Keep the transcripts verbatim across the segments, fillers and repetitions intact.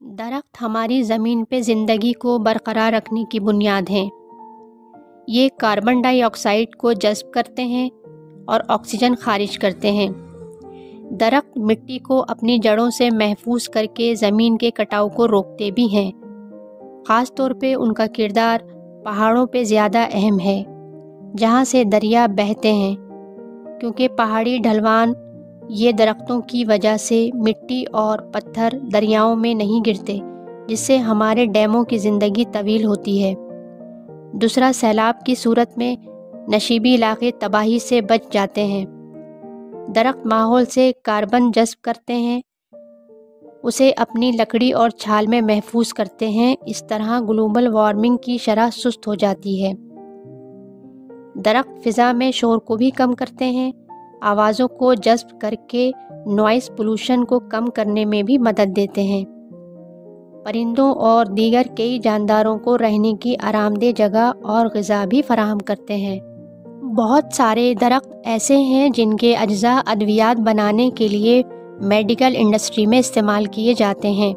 درخت ہماری زمین پہ زندگی کو برقرار رکھنے کی بنیاد ہیں۔ یہ کاربن ڈائی آکسائڈ کو جذب کرتے ہیں اور آکسیجن خارج کرتے ہیں۔ درخت مٹی کو اپنی جڑوں سے محفوظ کر کے زمین کے کٹاؤ کو روکتے بھی ہیں۔ خاص طور پہ ان کا کردار پہاڑوں پہ زیادہ اہم ہے، جہاں سے دریا بہتے ہیں، کیونکہ پہاڑی ڈھلوان یہ درختوں کی وجہ سے مٹی اور پتھر دریاؤں میں نہیں گرتے، جس سے ہمارے ڈیموں کی زندگی طویل ہوتی ہے۔ دوسرا، سیلاب کی صورت میں نشیبی علاقے تباہی سے بچ جاتے ہیں۔ درخت ماحول سے کاربن جذب کرتے ہیں، اسے اپنی لکڑی اور چھال میں محفوظ کرتے ہیں۔ اس طرح گلوبل وارمنگ کی شرح سست ہو جاتی ہے۔ درخت فضا میں شور کو بھی کم کرتے ہیں، آوازوں کو جذب کر کے نوائز پولوشن کو کم کرنے میں بھی مدد دیتے ہیں۔ پرندوں اور دیگر کئی جانداروں کو رہنے کی آرام دہ جگہ اور غذا بھی فراہم کرتے ہیں۔ بہت سارے درخت ایسے ہیں جن کے اجزاء ادویات بنانے کے لیے میڈیکل انڈسٹری میں استعمال کیے جاتے ہیں۔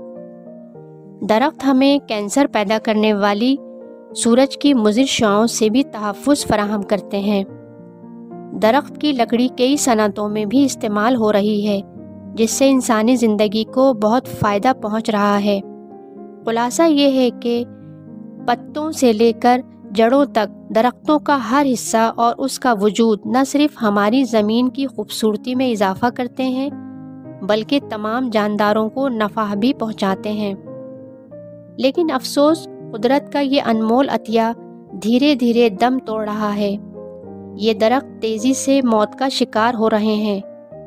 درخت ہمیں کینسر پیدا کرنے والی سورج کی مضر شعاؤں سے بھی تحفظ فراہم کرتے ہیں۔ درخت کی لکڑی کئی صنعتوں میں بھی استعمال ہو رہی ہے، جس سے انسانی زندگی کو بہت فائدہ پہنچ رہا ہے۔ خلاصہ یہ ہے کہ پتوں سے لے کر جڑوں تک درختوں کا ہر حصہ اور اس کا وجود نہ صرف ہماری زمین کی خوبصورتی میں اضافہ کرتے ہیں، بلکہ تمام جانداروں کو نفع بھی پہنچاتے ہیں۔ لیکن افسوس، قدرت کا یہ انمول عطیہ دھیرے دھیرے دم توڑ رہا ہے۔ یہ درخت تیزی سے موت کا شکار ہو رہے ہیں۔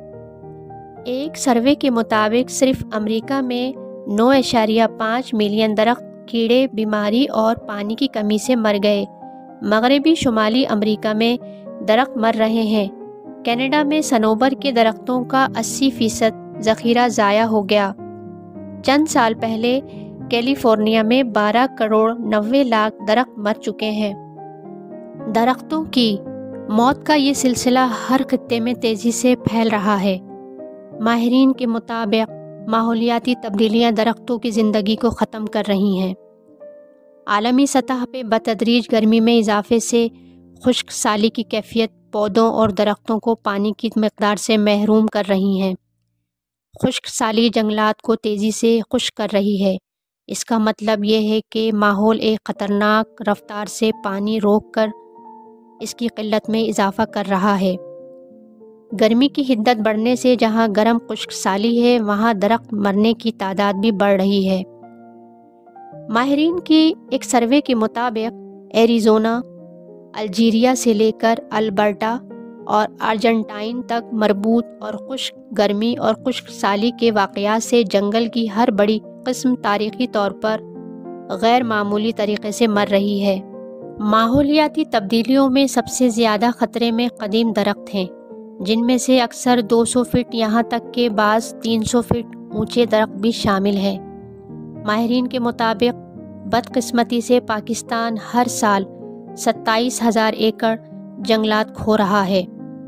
ایک سروے کے مطابق صرف امریکہ میں نو اشاریہ پانچ ملین درخت کیڑے، بیماری اور پانی کی کمی سے مر گئے۔ مغربی شمالی امریکہ میں درخت مر رہے ہیں۔ کینیڈا میں صنوبر کے درختوں کا اسی فیصد ذخیرہ ضائع ہو گیا۔ چند سال پہلے کیلیفورنیا میں بارہ کروڑ نوے لاکھ درخت مر چکے ہیں۔ درختوں کی موت کا یہ سلسلہ ہر خطے میں تیزی سے پھیل رہا ہے۔ ماہرین کے مطابق ماحولیاتی تبدیلیاں درختوں کی زندگی کو ختم کر رہی ہیں۔ عالمی سطح پہ بتدریج گرمی میں اضافے سے خشک سالی کی کیفیت پودوں اور درختوں کو پانی کی مقدار سے محروم کر رہی ہیں۔ خشک سالی جنگلات کو تیزی سے خشک کر رہی ہے۔ اس کا مطلب یہ ہے کہ ماحول ایک خطرناک رفتار سے پانی روک کر اس کی قلت میں اضافہ کر رہا ہے۔ گرمی کی حدت بڑھنے سے جہاں گرم خشک سالی ہے، وہاں درخت مرنے کی تعداد بھی بڑھ رہی ہے۔ ماہرین کی ایک سروے کے مطابق ایریزونا، الجیریا سے لے کر البرٹا اور ارجنٹائن تک مربوط اور خشک گرمی اور خشک سالی کے واقعات سے جنگل کی ہر بڑی قسم تاریخی طور پر غیر معمولی طریقے سے مر رہی ہے۔ ماحولیاتی تبدیلیوں میں سب سے زیادہ خطرے میں قدیم درخت ہیں، جن میں سے اکثر دو سو فٹ یہاں تک کہ بعض تین سو فٹ اونچے درخت بھی شامل ہیں۔ ماہرین کے مطابق بدقسمتی سے پاکستان ہر سال ستائیس ہزار ایکڑ جنگلات کھو رہا ہے،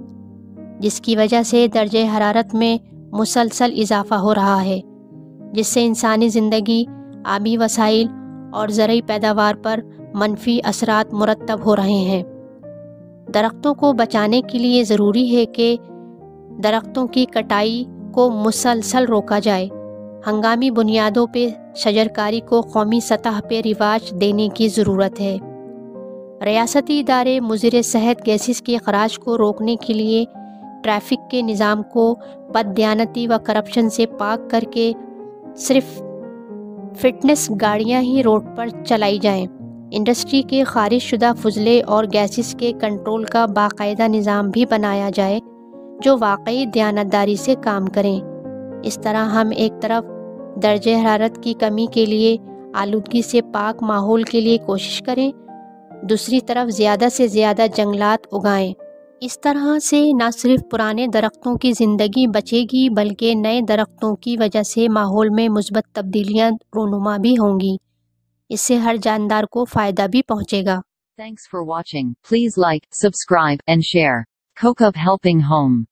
جس کی وجہ سے درجہ حرارت میں مسلسل اضافہ ہو رہا ہے، جس سے انسانی زندگی، آبی وسائل اور زرعی پیداوار پر منفی اثرات مرتب ہو رہے ہیں۔ درختوں کو بچانے کے لیے ضروری ہے کہ درختوں کی کٹائی کو مسلسل روکا جائے۔ ہنگامی بنیادوں پہ شجرکاری کو قومی سطح پہ رواج دینے کی ضرورت ہے۔ ریاستی ادارے مضر صحت گیسز کے اخراج کو روکنے کے لیے ٹریفک کے نظام کو بددیانتی و کرپشن سے پاک کر کے صرف فٹنس گاڑیاں ہی روڈ پر چلائی جائیں۔ انڈسٹری کے خارج شدہ فضلے اور گیسز کے کنٹرول کا باقاعدہ نظام بھی بنایا جائے جو واقعی دیانتداری سے کام کریں۔ اس طرح ہم ایک طرف درجہ حرارت کی کمی کے لیے آلودگی سے پاک ماحول کے لیے کوشش کریں، دوسری طرف زیادہ سے زیادہ جنگلات اگائیں۔ اس طرح سے نہ صرف پرانے درختوں کی زندگی بچے گی، بلکہ نئے درختوں کی وجہ سے ماحول میں مثبت تبدیلیاں رونما بھی ہوں گی۔ اس سے ہر جاندار کو فائدہ بھی پہنچے گا۔ Thanks for watching. Please like, subscribe, and share. Kokub Helping Home